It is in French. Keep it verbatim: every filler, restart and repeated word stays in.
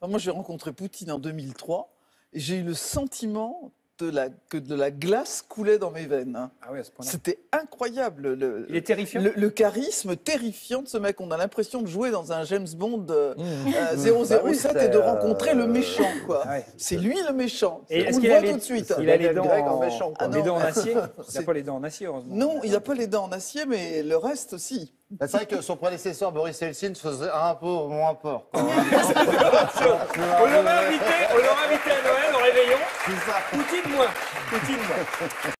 Enfin, moi, j'ai rencontré Poutine en deux mille trois et j'ai eu le sentiment de la, que de la glace coulait dans mes veines. Hein. Ah oui, à ce point-là. C'était incroyable. Le, Il est terrifiant. Le, le charisme terrifiant de ce mec. On a l'impression de jouer dans un James Bond euh, Mmh. euh, zéro zéro sept Bah oui, et de c'est, rencontrer euh, le méchant. Quoi. Ah ouais. C'est lui le méchant. Et On est-ce le qu'il voit a les- tout de suite. Il a les Daniel dents Craig en en, méchant, quoi. des Ah non. dents en acier. Il n'a C'est- pas les dents en acier, heureusement. Non, il n'a pas les dents en acier, mais le reste aussi. Bah, c'est vrai que son prédécesseur, Boris Yeltsin, faisait un peu moins peur. On l'aurait invité, on l'aurait invité à Noël au réveillon. C'est ça. Poutine, moi. Poutine, moi.